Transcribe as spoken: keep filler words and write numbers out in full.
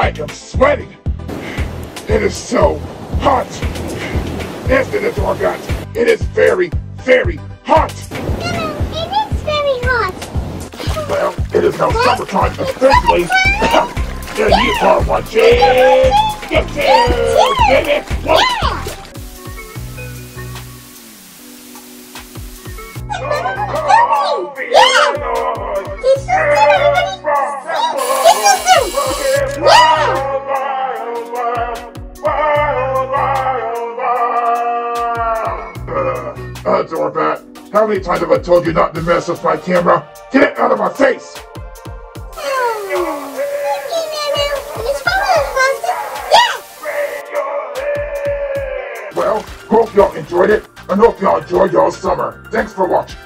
I am sweating. It is so hot. Yes, it is, Adorabat. It is very, very hot. It is very hot. Well, it is now summertime, especially. And you are watching. Get it! Get it! Yeah! Oh, Yeah! He's so good, everybody! He's so good! Yeah! Uh, Adorabat, how many times have I told you not to mess with my camera? Get it out of my face! Well, hope y'all enjoyed it, and hope y'all enjoyed y'all's summer. Thanks for watching.